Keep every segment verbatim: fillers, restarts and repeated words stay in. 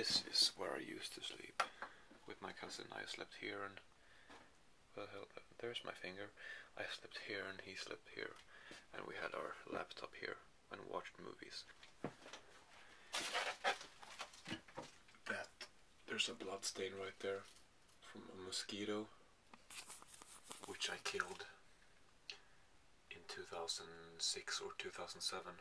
This is where I used to sleep. With my cousin I slept here and... Well, hell, there's my finger. I slept here and he slept here. And we had our laptop here and watched movies. That... There's a blood stain right there from a mosquito, which I killed in two thousand six or two thousand seven.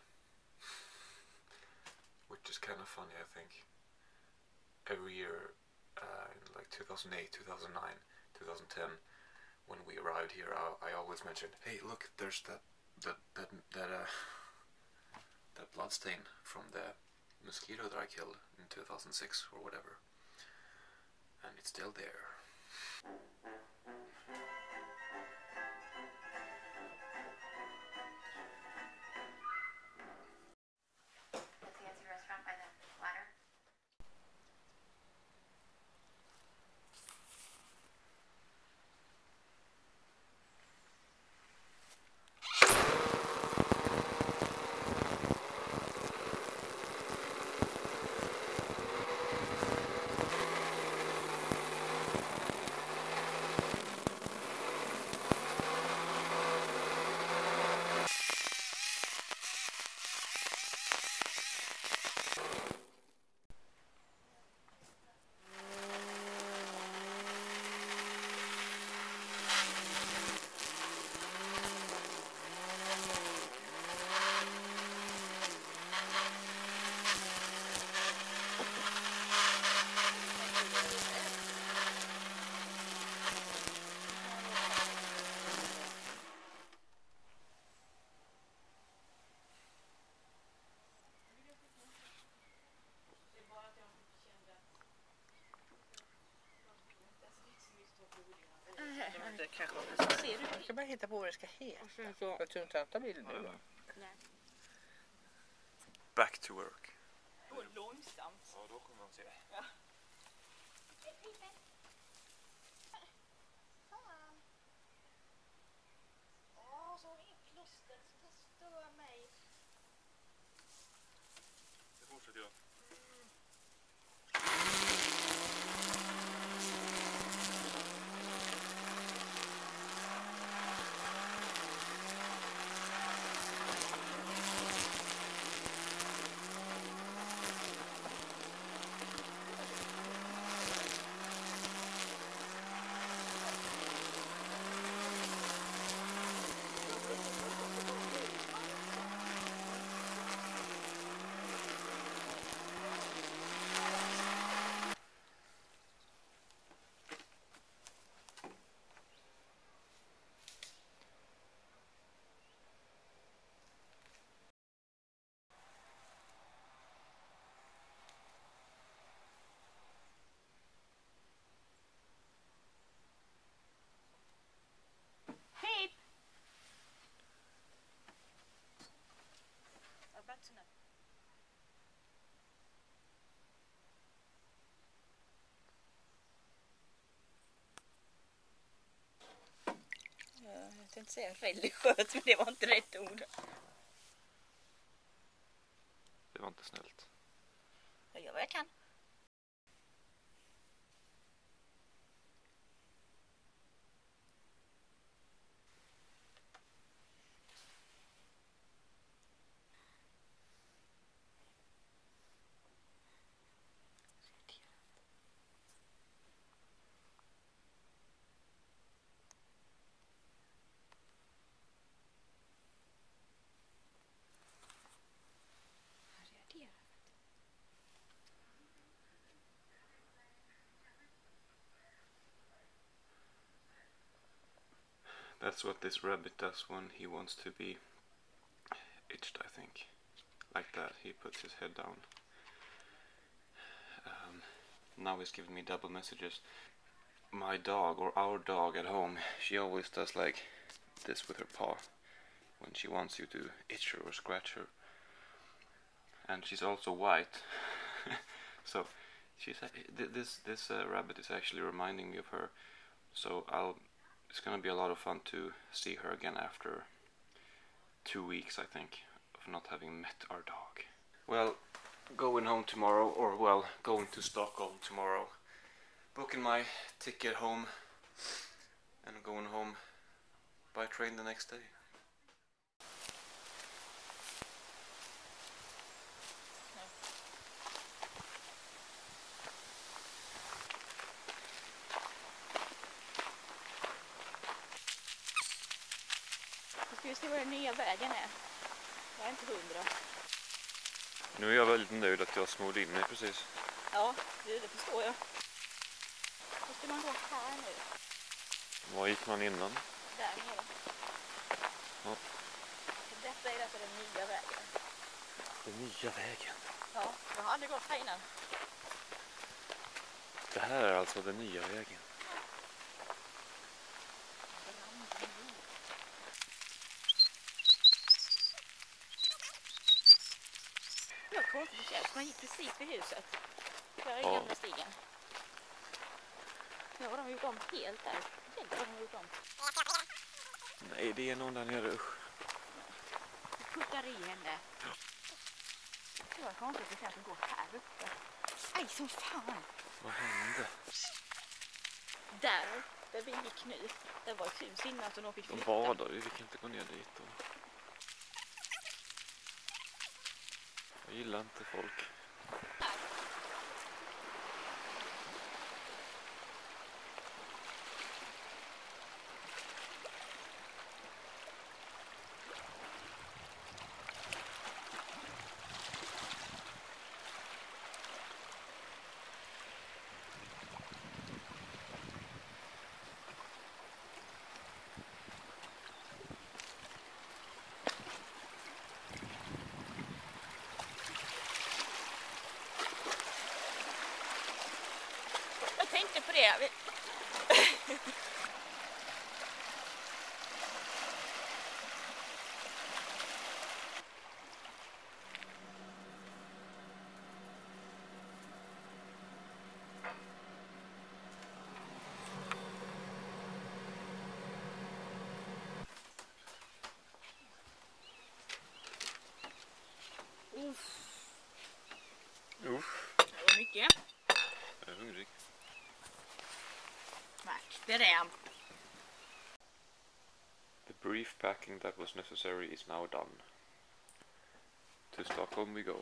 Which is kind of funny, I think. Every year, uh, in like two thousand eight, two thousand nine, two thousand ten, when we arrived here, I, I always mentioned, hey, look, there's that that that that uh, that blood stain from the mosquito that I killed in two thousand six or whatever, and it's still there. Det kanske så ser du. Jag ska bara hitta på vad det ska heta. Jag tror inte att ta bilden nu. Nej. Back to work. Gå långsamt. Ja, då kommer man se. Ja. Fan. Åh, så har vi inget kloster som stör mig. Det fortsätter jag. Jag tänkte säga religiöst, men det var inte rätt ord. Det var inte snällt. Jag gör vad jag kan. That's what this rabbit does when he wants to be itched, I think. Like that, he puts his head down. Um, now he's giving me double messages. My dog, or our dog at home, she always does like this with her paw when she wants you to itch her or scratch her. And she's also white. So she's this this uh, rabbit is actually reminding me of her. So I'll it's gonna be a lot of fun to see her again after two weeks, I think, of not having met our dog. Well, going home tomorrow, or well, going to Stockholm tomorrow. Booking my ticket home and going home by train the next day. Ska vi se var den nya vägen är? Jag är inte hundra. Nu är jag väldigt nöjd att jag smorde in mig precis. Ja, det, det förstår jag. Då ska man gå här nu. Var gick man innan? Där nere. Ja. Detta är alltså den nya vägen. Den nya vägen? Ja, jag har aldrig gått här innan. Det här är alltså den nya vägen. Det var konstigt det känns. Man gick precis vid huset. Där är Ja. gamla stigen. Nu har de gjort om helt där. Helt vad de har gjort om. Nej, det är någon där nere, usch. Du puttar i henne. Det var konstigt det känns att gå här uppe. Aj, som fan. Vad hände? Där, där vi gick nu. Det var ett hus innan så de fick De flytta. badar ju, vi kan inte gå ner dit. Och... Jag gillar inte folk. Jag tänkte på det. Vi... Uff. Uff, Det var mycket. jag är hungrig. Märkte det. The brief packing that was necessary is now done. To Stockholm we go.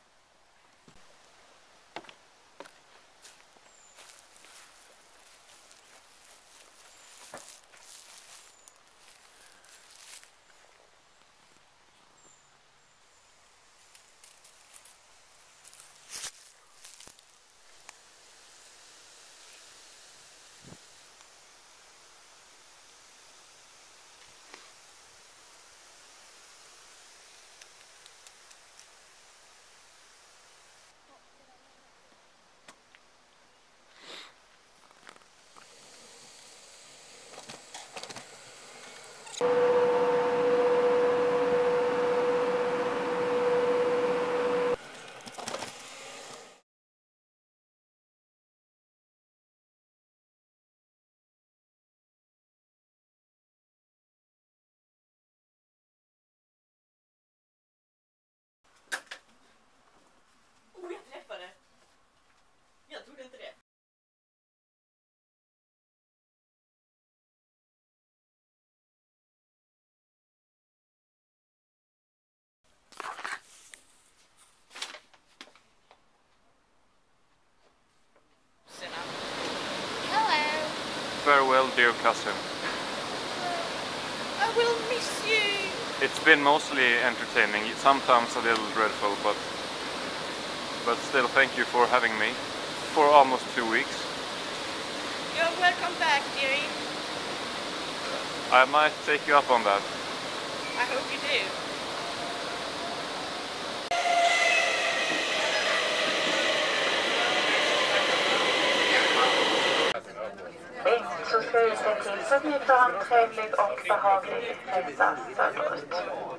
Oh, jag träffade. Jag trodde inte det. Hello. Farewell, dear cousin. I will miss you. It's been mostly entertaining, sometimes a little dreadful, but but still thank you for having me for almost two weeks. You're welcome back, dearie. I might take you up on that. I hope you do. Så ska vi se till så att ni får en trevlig och behaglig resa söderut.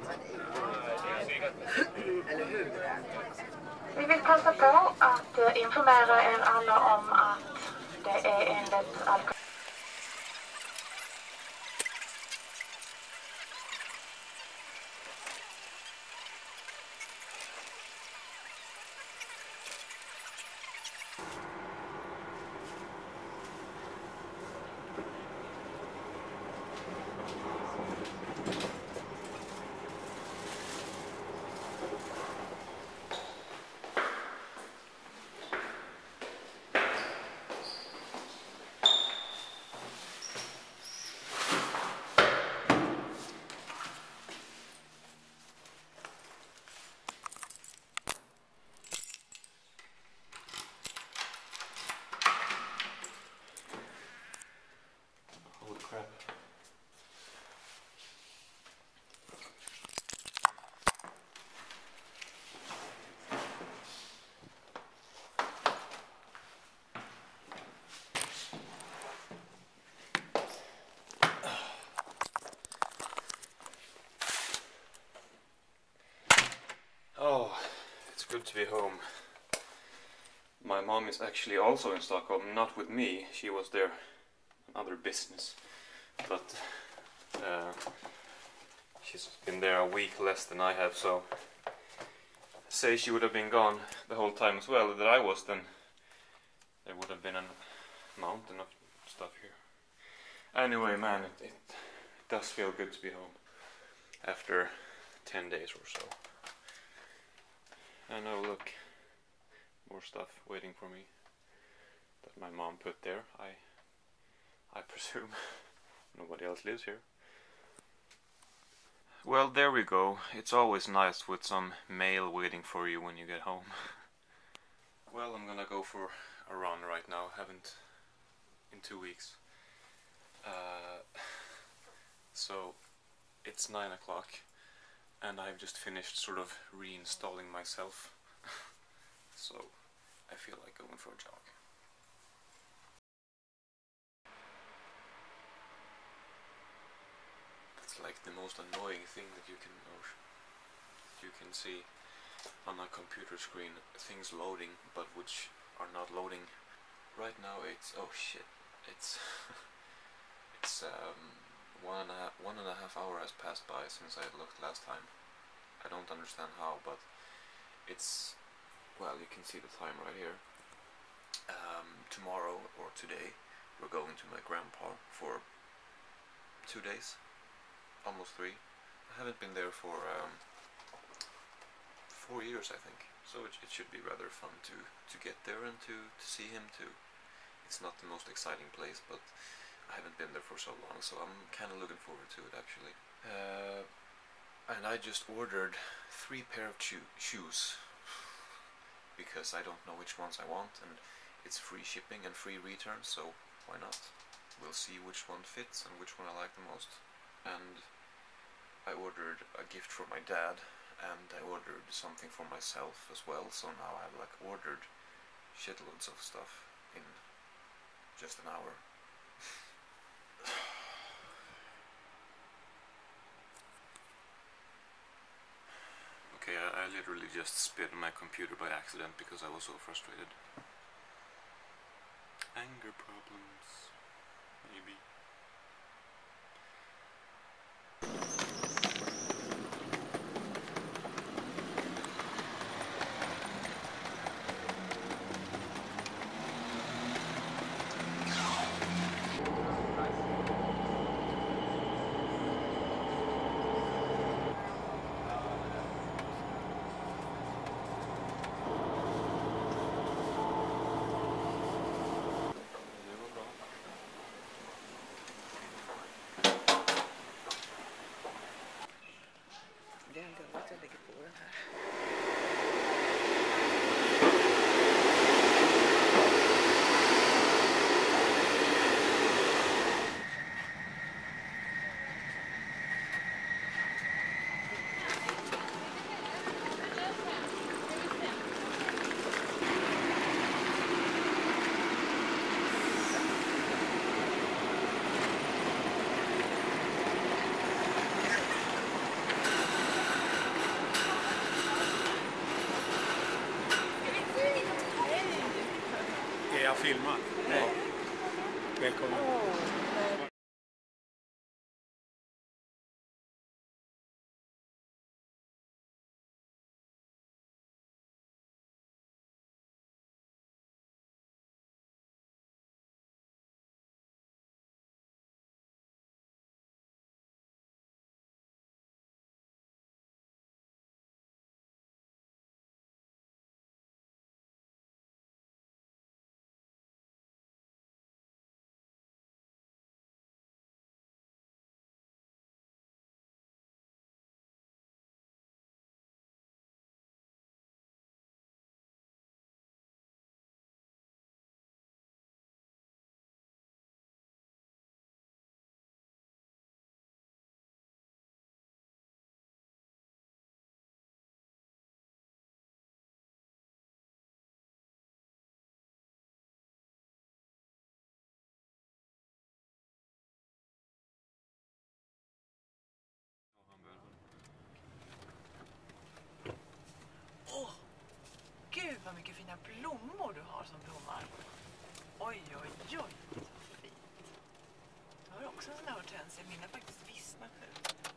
Vi vill passa på att informera er alla om att det är enligt alkohol. to be home. My mom is actually also in Stockholm, not with me. She was there on other business, but uh, she's been there a week less than I have, so say she would have been gone the whole time as well that I was, then there would have been a mountain of stuff here. Anyway, man, it, it does feel good to be home after ten days or so. And oh look, more stuff waiting for me that my mom put there. I I presume nobody else lives here. Well, there we go. It's always nice with some mail waiting for you when you get home. Well, I'm gonna go for a run right now. Haven't in two weeks. Uh, so it's nine o'clock, and I've just finished sort of reinstalling myself. So I feel like going for a jog. It's like the most annoying thing that you can you can see on a computer screen, things loading but which are not loading. Right now it's oh shit, it's it's um, one and a half one and a half hour has passed by since I looked last time. I don't understand how, but it's, well, you can see the time right here. Um, tomorrow or today we're going to my grandpa for two days, almost three. I haven't been there for um, four years, I think, so it, it should be rather fun to to get there and to, to see him too. It's not the most exciting place, but I haven't been there for so long, so I'm kind of looking forward to it actually. Uh, and I just ordered three pair of cho- shoes because I don't know which ones I want, and it's free shipping and free returns, so why not? We'll see which one fits and which one I like the most. And I ordered a gift for my dad, and I ordered something for myself as well, so now I've like ordered shitloads of stuff in just an hour. Okay, I, I literally just spit on my computer by accident because I was so frustrated. Anger problems, maybe. Det är ändå att jag lägger på den här. Är jag filmad? Nej. Välkommen. Alltså mina har faktiskt vissnat nu.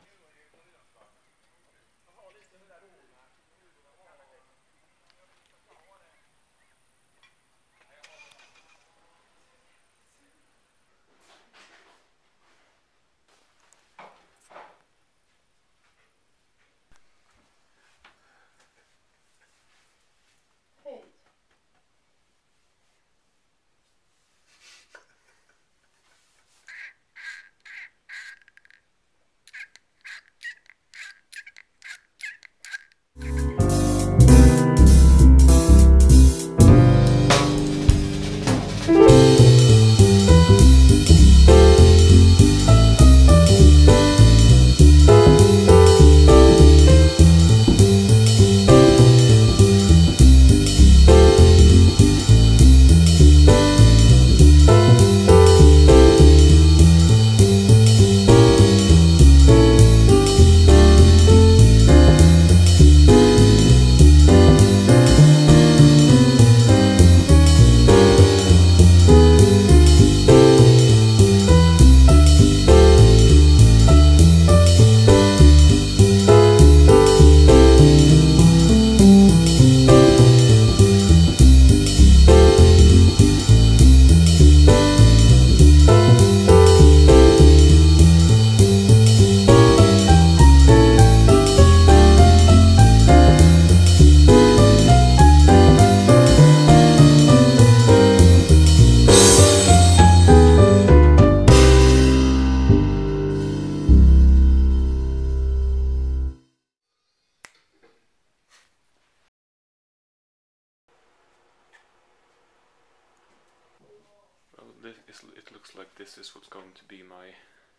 This is, it looks like this is what's going to be my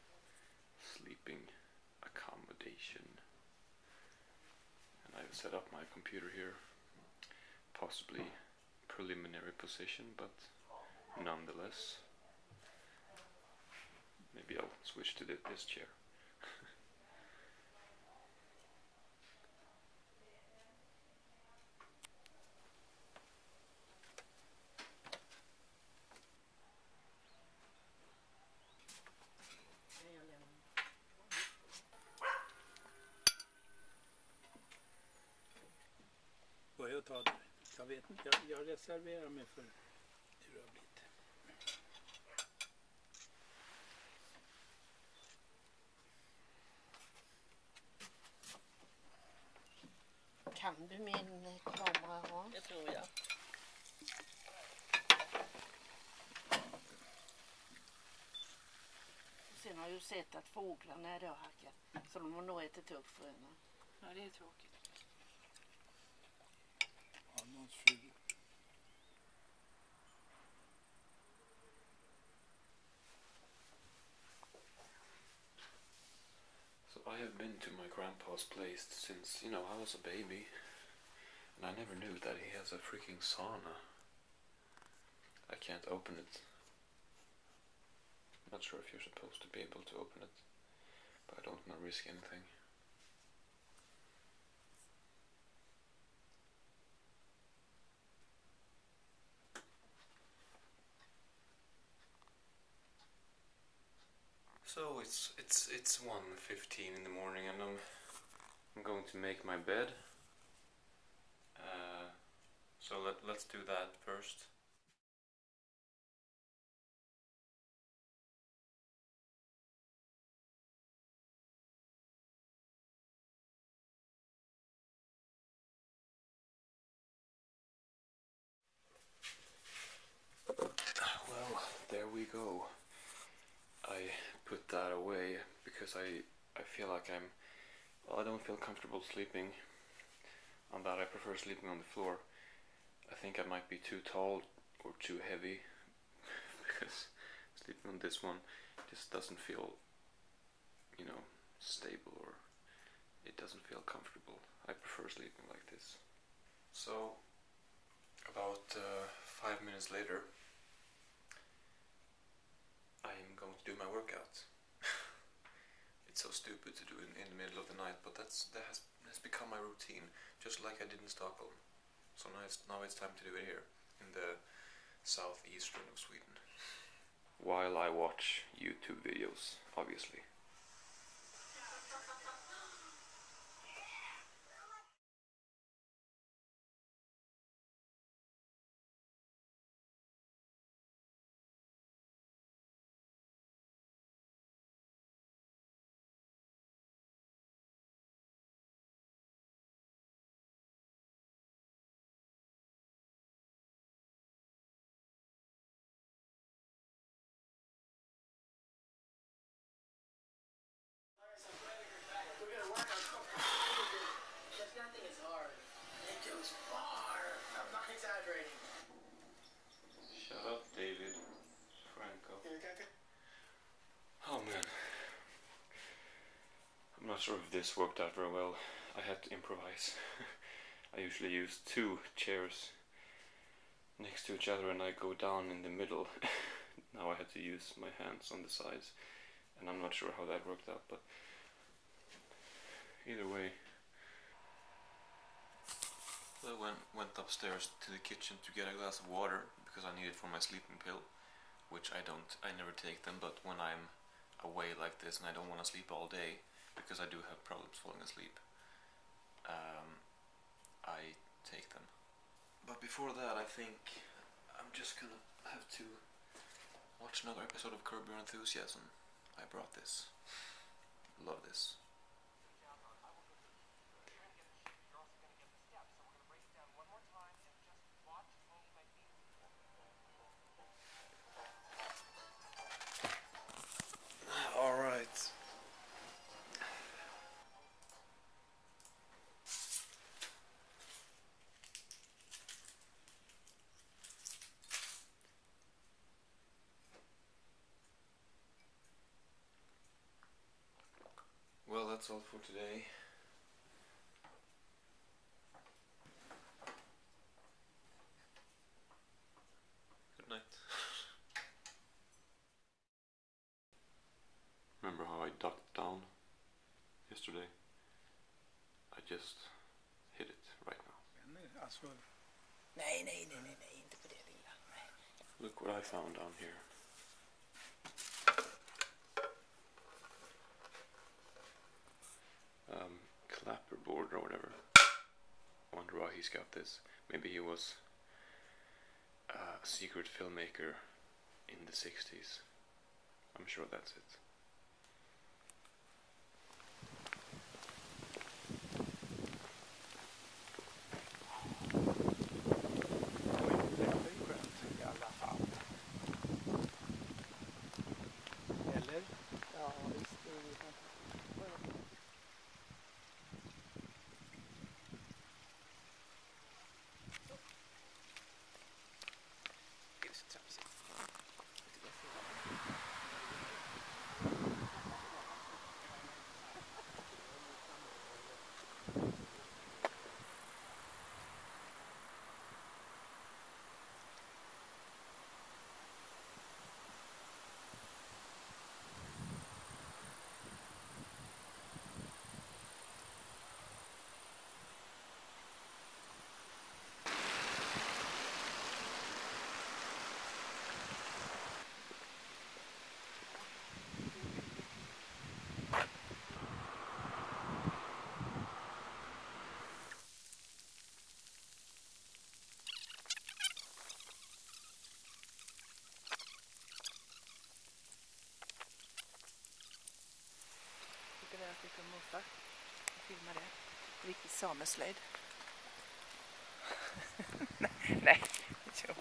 sleeping accommodation. And I've set up my computer here, possibly preliminary position, but nonetheless. Maybe I'll switch to th this chair. Börja ta det. Jag vet inte, jag, jag reserverar mig för hur det har blivit. Kan du min kamera, Hans? Det tror jag. Sen har jag ju sett att fåglarna är då hackat. Så de har nog ätit upp fröna. Ja, det är tråkigt. Annars fru. So I have been to my grandpa's place since, you know, I was a baby. And I never knew that he has a freaking sauna. I can't open it. I'm not sure if you're supposed to be able to open it, but I don't want to risk anything. So it's it's it's one fifteen in the morning, and I'm I'm going to make my bed. Uh, so let let's do that first. Well, there we go. I put that away because I I feel like I'm well, I don't feel comfortable sleeping on that. I prefer sleeping on the floor. I think I might be too tall or too heavy because sleeping on this one just doesn't feel, you know, stable, or it doesn't feel comfortable. I prefer sleeping like this. So about uh, five minutes later, I'm going to do my workout. It's so stupid to do it in the middle of the night, but that's that has, has become my routine, just like I did in Stockholm. So now it's, now it's time to do it here, in the southeastern of Sweden. While I watch YouTube videos, obviously. See, I think it's hard. It goes far. I'm not exaggerating. Shut up, David. Franco. Oh man. I'm not sure if this worked out very well. I had to improvise. I usually use two chairs next to each other and I go down in the middle. Now I had to use my hands on the sides, and I'm not sure how that worked out, but either way. So I went, went upstairs to the kitchen to get a glass of water because I need it for my sleeping pill, which I don't, I never take them, but when I'm away like this and I don't want to sleep all day, because I do have problems falling asleep, um, I take them. But before that, I think I'm just gonna have to watch another episode of Curb Your Enthusiasm. I brought this. Love this. All right. Well, that's all for today. Good night. Remember how I ducked down yesterday? I just hit it right now. Men, alltså, Nej, nej, nej, nej, nej, inte på det lilla. Nej. Look what I found down here. Um, clapperboard or whatever. I wonder why he's got this. Maybe he was uh, a secret filmmaker in the sixties. I'm sure that's it. det är ju skönt i alla fall. Eller? Ja, visst. Det är det. Det är så tramsigt. Jag fick en morfar och filma det. Riktigt sameslöjd. nej, nej. Jo.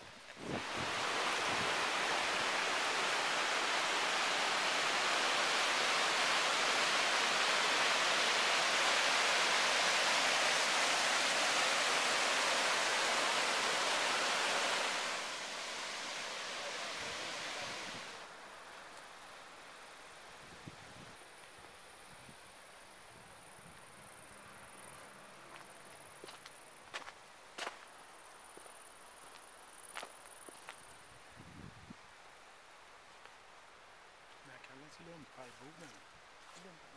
Det här kallas lumparboden.